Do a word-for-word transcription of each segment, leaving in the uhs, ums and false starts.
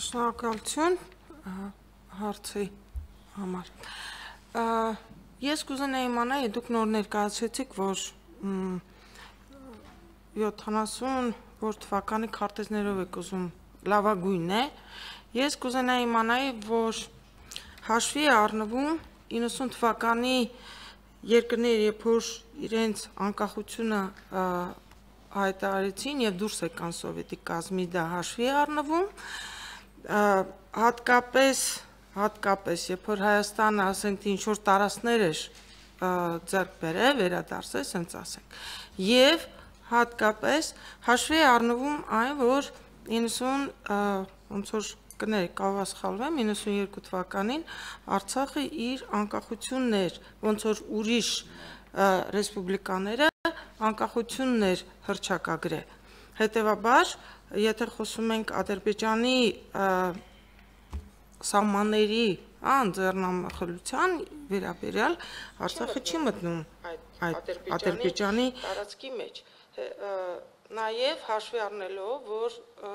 Շնորհակալություն հարցի համար։ Ես կուզենայի իմանալ, դուք նոր ներկայացրեցիք, որ յոթանասուն թվականի քարտեզներով եք ուզում լավագույնն է։ Ես կուզենայի իմանալ, որ հաշվի է առնվում իննսուն թվականի երկրները, երբ որ իրենց անկախությունը հայտարարեցին եւ դուրս եկան սովետիկ կազմից, դա հաշվի է առնվում, հատկապես հատկապես երբ որ Հայաստանը, ասենք, ինչ որ տարածքներ էր ձեռք բերել, վերադարձել, ասենք ասենք, եւ հատկապես հաշվի է առնվում այն, որ իննսուն ոնց որ կներեք, կարող սխալվեմ, իննսուն երկու թվականին Արցախը իր անկախությունն էր, ոնց որ ուրիշ ռեսպուբլիկաները անկախությունն էր հռչակագրել։ Հետևաբար, եթե խոսում ենք Ադրբեջանի սահմանների անձեռնամխելիության վերաբերյալ, Արցախը չի մտնում այդ Ադրբեջանի տարածքի մեջ։ Նաև հաշվի առնելով, որ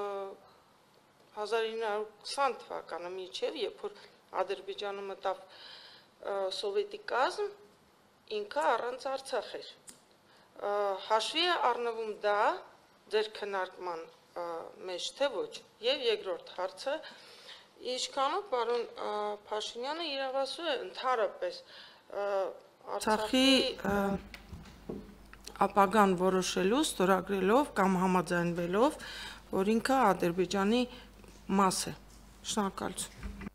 հազար ինը հարյուր քսան թվականը միջև, երբ որ Ադրբեջանը մտավ սովետիկ կազմ, ինքը առանց Արցախ էր։ Հաշվի է առնվում դա ձեր քննարկման մեջ, թե ոչ։ Եվ երկրորդ հարցը, ինչքանով պարոն Փաշինյանը իրավասու է ընդհանրապես Արցախի ապագան որոշելու, ստորագրելով կամ համաձայնվելով, որ ինքը Ադրբեջանի մաս է։ Շնորհակալություն։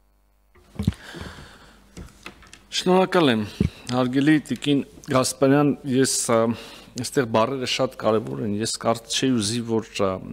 Շնորհակալ եմ, հարգելի տիկին Գասպարյան, ես այստեղ բառերը շատ կարևոր են, ես կարծեի ուզի, որ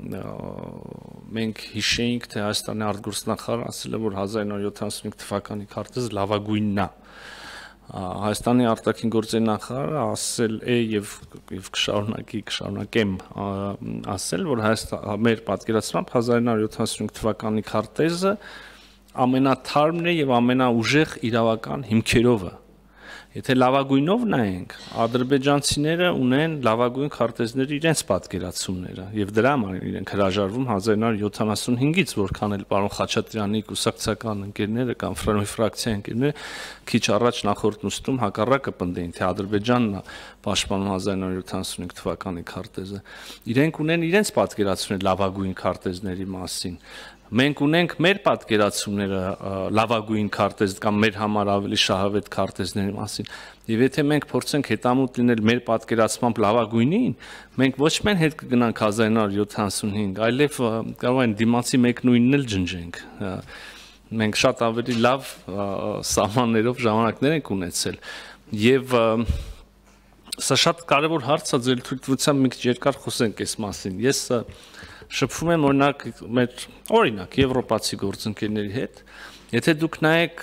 մենք հիշեինք, թե Հայաստանի արտգործնախարարը ասել է, որ հազար ինը հարյուր յոթանասունհինգ թվականի քարտեզը լավագույնն է։ Հայաստանի արտաքին գործերի նախարարը ասել է եւ եւ կշարունակի կշարունակեմ ասել, որ Հայաստան մեր պատկերացմամբ հազար ինը հարյուր յոթանասունհինգ թվականի քարտեզը ամենաթարմն է եւ ամենաուժեղ իրավական հիմքերով է։ Եթե լավագույնով նայենք, ադրբեջանցիները ունեն լավագույն քարտեզների իրենց պատկերացումները եւ դրա համար իրենք հրաժարվում հազար ինը հարյուր յոթանասունհինգից, որքան էլ պարոն Խաչատրյանի կուսակցական ընկերները կամ ֆրակցիա ընկերները քիչ առաջ նախորդ նստում հակառակը պնդեին, թե Ադրբեջանն է պաշտպանում հազար ինը հարյուր յոթանասունհինգ թվականի քարտեզը։ Իրենք ունեն իրենց պատկերացումները լավագույն քարտեզների մասին։ Մենք ունենք մեր պատկերացումները լավագույն քարտեզ կամ մեր համար ավելի շահավետ քարտեզների մասին։ Եվ եթե մենք փորձենք հետամուտ լինել մեր պատկերացմամբ լավագույնին, մենք ոչ միայն հետ կգնանք հազար ինը հարյուր յոթանասունհինգ, այլև կարող են դիմացի մեկնույնն էլ ջնջենք։ Մենք շատ ավելի լավ սահմաններով ժամանակներ ենք ունեցել։ Եվ սա շատ կարևոր հարց է, ձեր թույլտվությամբ մի քիչ երկար խոսենք այս մասին։ Ես շփվում եմ օրինակ մեր օրինակ եվրոպացի գործընկերների հետ, եթե դուք նայեք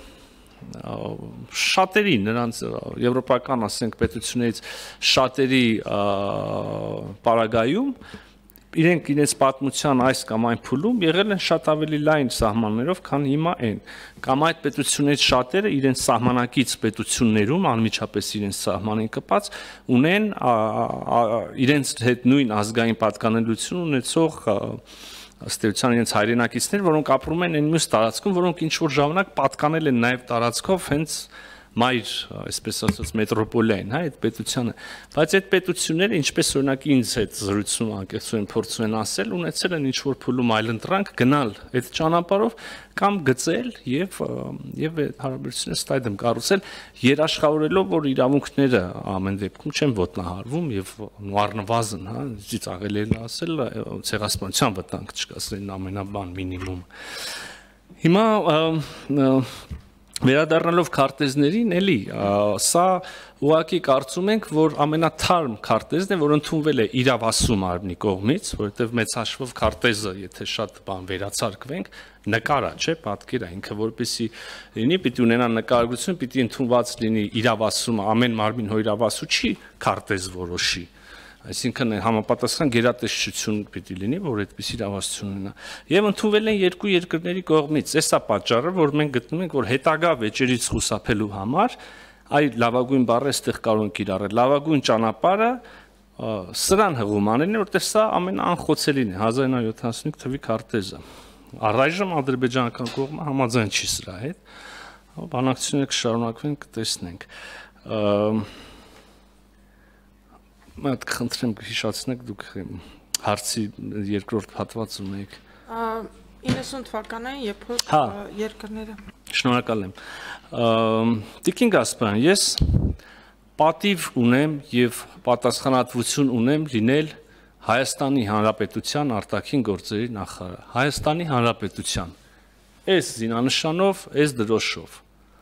շատերի նրանց եվրոպական, ասենք, պետություններից շատերի պարագայում իրենք իրենց պատմության այս կամ այն փուլում եղել են շատ ավելի լայն սահմաններով, քան հիմա են, կամ այդ պետություններից շատերը իրենց սահմանակից պետություններում անմիջապես իրենց սահմանին կպած ունեն իրենց հետ նույն ազգային պատկանելություն ունեցող ըստ էության իրենց հայրենակիցներ, որոնք ապրում են այն մյուս տարածքում, որոնք ինչ որ ժամանակ պատկանել են նաև տարածքով հենց մայր, այսպես ասած, մետրոպոլիային, հա, այդ պետությանը, բայց այդ պետությունները, ինչպես օրինակ ինձ հետ զրույցում անկեղծորեն փորձում են ասել, ունեցել են ինչ-որ փուլում այլընտրանք գնալ այդ ճանապարհով կամ գծել եւ եւ հարաբերությունները ստայդեմ կառուցել, երաշխավորելով, որ իրավունքները ամեն դեպքում չեն ոտնահարվում եւ առնվազն, հա, ծիծաղել են ասել, ցեղասպանության վտանգ չկա, սա ամենաբան մինիմում։ Հիմա Վերադառնալով քարտեզներին, էլի, սա ուղղակի կարծում ենք, որ ամենաթարմ քարտեզն է, որ ընդունվել է իրավասու մարմնի կողմից, որովհետև մեծ հաշվով քարտեզը, եթե շատ բան վերացարկվենք, նկար է, չէ, պատկեր է, ինքը որպեսզի լինի, պիտի ունենա նկարագրություն, պիտի ընդունված լինի իրավասու, ամեն մարմին հո իրավասու չի քարտեզ որոշի։ Այսինքն համապատասխան գերատեսչություն պիտի լինի, որ այդպես իրավասություն ունենա։ Եվ ընդունվել են երկու երկրների կողմից։ Էս է պատճառը, որ մենք գտնում ենք, որ հետագա վեճերից խուսափելու համար այ լավագույն բառը այստեղ կարող ենք կիրառել։ Լավագույն ճանապարհը սրան հղում անելն է, որտեղ սա ամենաանխոցելին է, հազար ինը հարյուր յոթանասունհինգ թվականի քարտեզը։ Առայժմ ադրբեջանական կողմը համաձայն չի սրա հետ, բանակցությունները կշարունակվեն, կտեսնենք։ Մատ կխնդրեմ հիշացնեք դուք հարցի երկրորդ հատվածը ունեք։ իննսուն թվականին երբ որ երկրները Շնորհակալ եմ։ Տիկին Գասպարյան, ես պատիվ ունեմ եւ պատասխանատվություն ունեմ լինել Հայաստանի Հանրապետության արտաքին գործերի նախարար։ Հայաստանի Հանրապետության այս զինանշանով, այս դրոշով։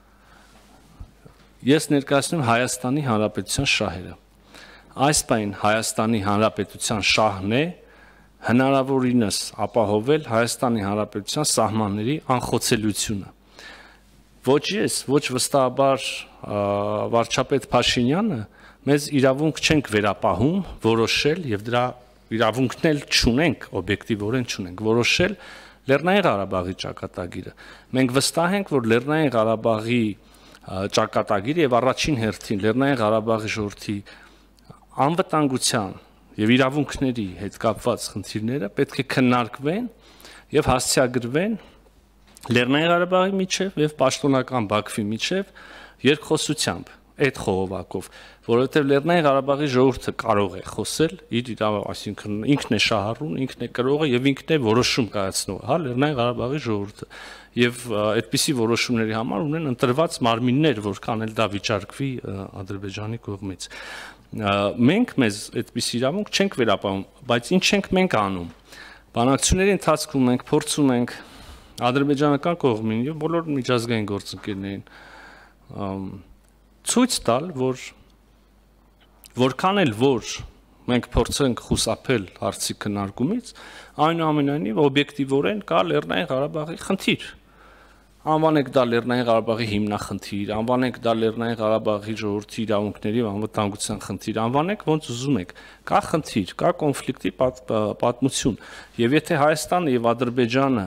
Ես ներկայացնում Հայաստանի Հանրապետության շահերը։ Այս պայն Հայաստանի Հանրապետության շահն է հնարավորինս ապահովել Հայաստանի Հանրապետության սահմանների անխոցելիությունը։ Ոչ ես, ոչ վստահաբար վարչապետ Փաշինյանը մեզ իրավունք չենք վերապահում որոշել եւ դրա իրավունքն էլ չունենք, օբյեկտիվորեն չունենք, որոշել Լեռնային Ղարաբաղի ճակատագիրը։ Մենք վստահ ենք, որ Լեռնային Ղարաբաղի ճակատագիրը եւ առաջին հերթին Լեռնային Ղարաբաղի ժողովրդի անվտանգության եւ իրավունքների հետ կապված խնդիրները պետք է քննարկվեն եւ հասցեագրվեն Լեռնային Ղարաբաղի միջև եւ պաշտոնական Բաքվի միջև երկխոսությամբ այդ խողովակով, որովհետեւ Լեռնային Ղարաբաղի ժողովուրդը կարող է խոսել իր իրավ, այսինքն ինքն է շահառուն, ինքն է կրողը եւ ինքն է որոշում կայացնողը, հա, Լեռնային Ղարաբաղի ժողովուրդը եւ այդպիսի որոշումների համար ունեն ընտրված մարմիններ, որքան էլ դա վիճարկվի Ադրբեջանի կողմից։ Մենք մեզ այդպիսի իրավունք չենք վերապահում, բայց ինչ ենք մենք անում։ Բանակցությունների ընթացքում մենք փորձում ենք ադրբեջանական կողմին եւ բոլոր միջազգային գործընկերներին ցույց տալ, որ որքան էլ որ մենք փորձենք խուսափել հարցի քննարկումից, այնուամենայնիվ օբյեկտիվորեն կա Լեռնային Ղարաբաղի խնդիր։ Անվանեք դա Լեռնային Ղարաբաղի հիմնախնդիր, անվանեք դա Լեռնային Ղարաբաղի ժողովրդի իրավունքների անվտանգության խնդիր, անվանեք ոնց ուզում եք։ Կա խնդիր, կա կոնֆլիկտի պատմություն, եւ եթե Հայաստանը եւ Ադրբեջանը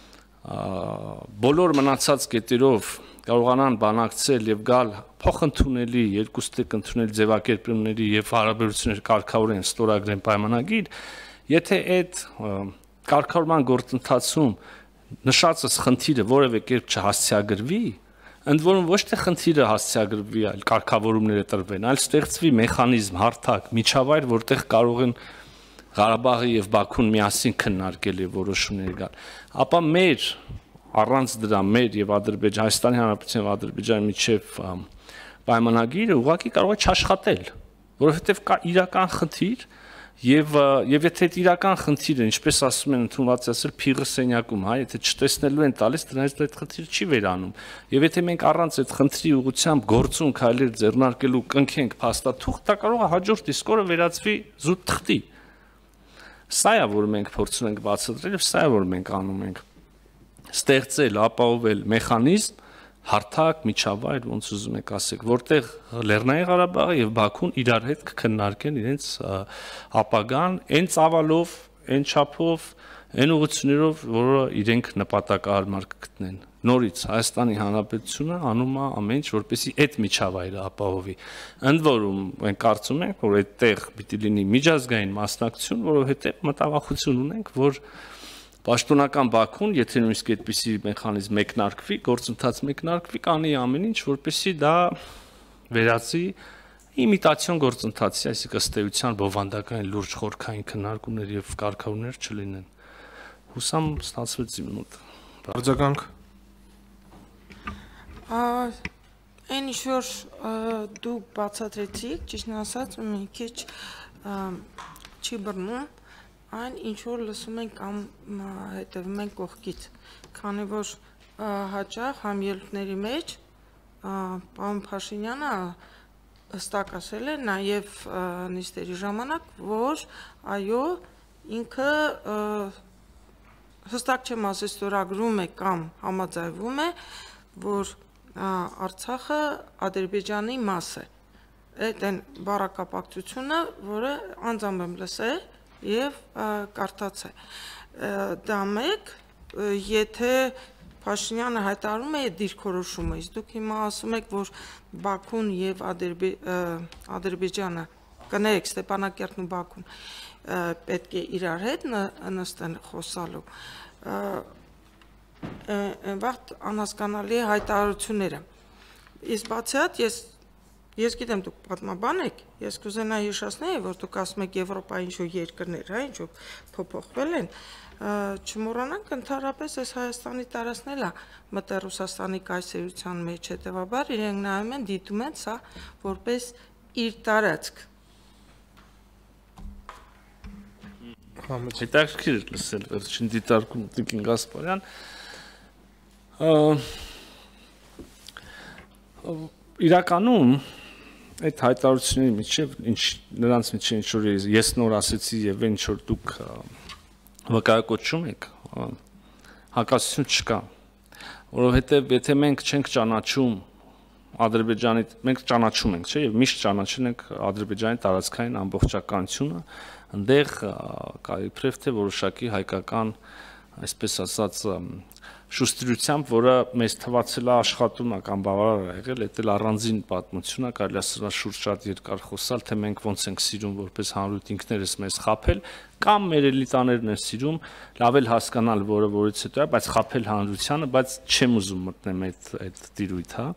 բոլոր մնացած կետերով կարողանան բանակցել եւ գալ փոխընդունելի երկուստեք ընդունել ձևակերպումների եւ հարաբերություններ կարգավորեն, ստորագրեն պայմանագիր, եթե այդ կարգավորման գործընթացում նշածս խնդիրը որևէ կերպ չհասցեագրվի, ընդ որում ոչ թե խնդիրը հասցեագրվի, այլ կարգավորումները տրվեն, այլ ստեղծվի մեխանիզմ, հարթակ, միջավայր, որտեղ կարող են Ղարաբաղը եւ Բաքուն միասին քննարկել եւ որոշումներ գալ, ապա մեր առանց դրա մեր եւ Ադրբեջան, Հայաստանի Հանրապետության եւ Ադրբեջանի միջև պայմանագիրը ուղղակի կարող է չաշխատել, որովհետեւ կա իրական խնդիր եւ եւ եթե այդ իրական խնդիրը, ինչպես ասում են ընդունված ասել, փիղը սենյակում, հա, եթե չտեսնելու են տալիս, դրանից այդ խնդիրը չի վերանում։ Եվ եթե մենք առանց այդ խնդրի ուղղությամբ գործուն քայլեր ձեռնարկելու կնքենք փաստաթուղթ, դա կարող է հաջորդ իսկ օրը վերածվի զուտ թղթի։ Սա է, որ մենք փորձում ենք բացատրել եւ սա է, որ մենք անում ենք ստեղծել, ապահովել մեխանիզմ, հարթակ, միջավայր, ոնց ուզում եք ասեք, որտեղ Լեռնային Ղարաբաղը եւ Բաքուն իրար հետ կքննարկեն իրենց ապագան, այն ծավալով, այն չափով, այն ուղղություններով, որը իրենք նպատակահարմար կգտնեն։ Նորից Հայաստանի Հանրապետությունը անում է ամեն ինչ, որպեսզի այդ միջավայրը ապահովի։ Ընդ որում, մենք կարծում ենք, որ այդտեղ պիտի լինի միջազգային մասնակցություն, որովհետեւ մտավախություն ունենք, որ Պաշտոնական Բաքուն, եթե նույնիսկ այդպիսի մեխանիզմ մեկնարկվի, գործընթաց մեկնարկվի, կանի ամեն ինչ, որպեսզի դա վերածի իմիտացիոն գործընթացի, այսինքն ըստ էության բովանդակային լուրջ խորքային քննարկումներ եւ կարգավորումներ չլինեն։ Հուսամ ստացվեց իմ մոտ։ Արձագանք։ Այն ինչ որ դուք բացատրեցիք, ճիշտն ասած, մի քիչ չի բռնում այն ինչ որ լսում ենք կամ հետևում ենք կողքից, քանի որ հաճախ համելուտների մեջ պարոն Փաշինյանը հստակ ասել է նաև նիստերի ժամանակ, որ այո, ինքը հստակ չեմ ասել ստորագրում է կամ համաձայնվում է, որ Արցախը Ադրբեջանի մաս է։ Այդ այն բառակապակցությունը, որը անձամբ եմ լսել եւ կարդաց է։ Դա մեկ, եթե Փաշինյանը հայտարարում է այդ դիրքորոշումը, իսկ դուք հիմա ասում եք, որ Բաքուն եւ Ադրբեջանը, կներեք, Ստեփանակերտն ու Բաքուն պետք է իրար հետ նստեն խոսալու։ վաղ անհասկանալի հայտարարությունները։ Իսկ բացի այդ ես ես գիտեմ դուք պատմաբան եք, ես կուզենայի հիշեցնել, որ դուք ասում եք Եվրոպայի ինչ-որ երկրներ, հա, ինչ-որ փոփոխվել են, չմոռանանք ընդհանրապես այս Հայաստանի տարածքն է մտա Ռուսաստանի կայսերության մեջ, հետևաբար իրենք նայում են, դիտում են սա որպես իր տարածք։ Հետաքրքիր է լսել վերջին դիտարկում Տիկին Գասպարյան։ Իրականում այդ հայտարարությունների միջև ինչ նրանց միջև ինչ որ ես նոր ասեցի եւ ինչ որ դուք վկայակոչում եք, հակասություն չկա, որովհետեւ եթե մենք չենք ճանաչում Ադրբեջանի, մենք ճանաչում ենք, չէ՞, եւ միշտ ճանաչել ենք Ադրբեջանի տարածքային ամբողջականությունը, այնտեղ կա իբրև թե որոշակի հայկական, այսպես ասած, շուշտրությամբ, որը մեզ թվացել է աշխատում է կամ բավարար է եղել, դա էլ առանձին պատմություն է, կարելի է սրա շուրջ շատ երկար խոսալ, թե մենք ոնց ենք սիրում որպես հանրույթ ինքներս մեզ խաբել, կամ մեր էլիտաներն են սիրում, լավ էլ հասկանալ, որը որից հետո է, բայց խաբել հանրությանը, բայց չեմ ուզում մտնել այդ այդ տիրույթ, հա։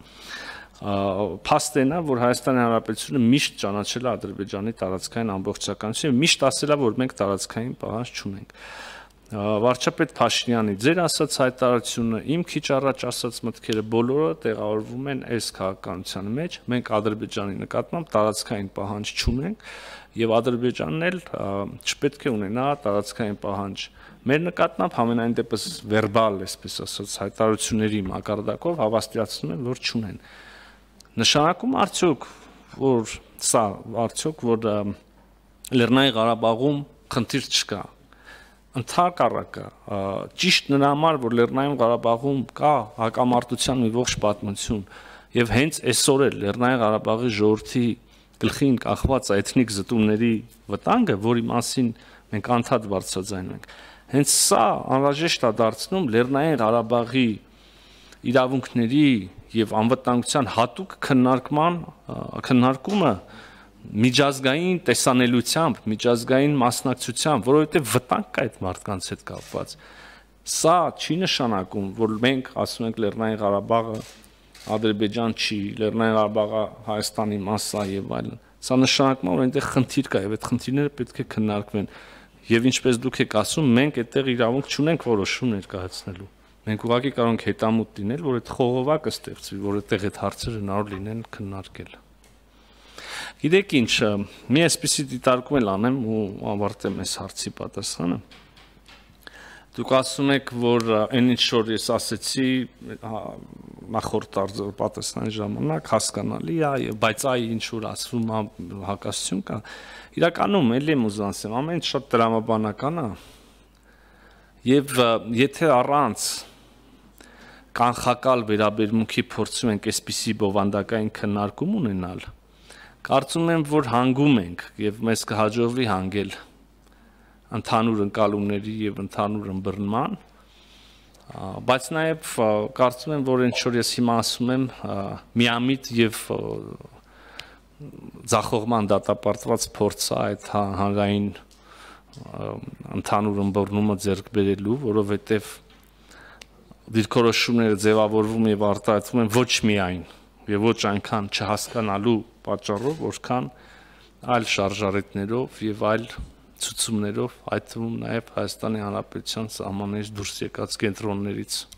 Փաստն է, որ Հայաստանի Հանրապետությունը միշտ ճանաչել է Ադրբեջանի տարածքային ամբողջականությունը, միշտ ասել է, որ մենք տարածքային պահանջ չունենք։ Վարչապետ Փաշինյանի ձեր ասած հայտարարությունը, իմ քիչ առաջ ասած մտքերը բոլորը տեղավորվում են այս քաղաքականության մեջ, մենք Ադրբեջանի նկատմամբ տարածքային պահանջ չունենք եւ Ադրբեջանն էլ չպետք է ունենա տարածքային պահանջ մեր նկատմամբ, համենայն դեպս վերբալ, այսպես ասած, հայտարարությունների մակարդակով հավաստիացնում են, որ չունեն։ Նշանակում արդյոք, որ սա արդյոք, որ Լեռնային Ղարաբաղում խնդիր չկա։ Ընդհակառակը, ճիշտ նրա համար, որ Լեռնային Ղարաբաղում կա հակամարտության մի ողջ պատմություն, եւ հենց այսօր էլ Լեռնային Ղարաբաղի ժողովրդի գլխին կախված էթնիկ զտումների վտանգը, որի մասին մենք անդադ բարձրաձայնում ենք, հենց սա անհրաժեշտ է դարձնում Լեռնային Ղարաբաղի իրավունքների եւ անվտանգության հատուկ քննարկման քննարկումը միջազգային տեսանելիությամբ, միջազգային մասնակցությամբ, որովհետեւ վտանգ կա այդ մարդկանց հետ կապված։ Սա չի նշանակում, որ մենք ասում ենք Լեռնային Ղարաբաղը Ադրբեջան չի, Լեռնային Ղարաբաղը Հայաստանի մաս է եւ այլն։ Սա նշանակում է, որ այնտեղ խնդիր կա եւ այդ խնդիրները պետք է քննարկվեն։ Եվ ինչպես դուք եք ասում, մենք այդտեղ իրավունք չունենք որոշում ներկայացնելու։ Մենք ուղղակի կարող ենք հետամուտ լինել, որ այդ խողովակը ստեղծվի, որ այդտեղ այդ հարցերը հնարավոր լինեն քննարկել։ Գիտեք ինչ, մի այսպիսի դիտարկում էլ անեմ ու ավարտեմ այս հարցի պատասխանը։ Դուք ասում եք, որ այն ինչ որ ես ասեցի նախորդ պատասխանի ժամանակ հասկանալի է, բայց այ ինչ որ ասվում է հակասություն կա։ Իրականում էլ եմ ուզում ասեմ, ամեն ինչ շատ տրամաբանական է։ Եվ եթե առանց կանխակալ վերաբերմունքի փորձում ենք այսպիսի բովանդակային քննարկում ունենալ, կարծում եմ, որ հանգում ենք եւ մեզ կհաջողվի հանգել ընդհանուր ընկալումների եւ ընդհանուր ըմբռնման, բայց նաեւ կարծում եմ, որ ինչ որ ես հիմա ասում եմ, միամիտ եւ ձախողման դատապարտված փորձ է այդ հանրային ընդհանուր ըմբռնումը ձեռք բերելու, որովհետեւ դիրքորոշումները ձևավորվում եւ արտահայտվում են ոչ միայն եւ ոչ այնքան չհասկանալու պատճառով, որքան այլ շարժառիթներով եւ այլ ցուցումներով, այդ թվում նաեւ Հայաստանի Հանրապետության սահմաններից դուրս եկած կենտրոններից։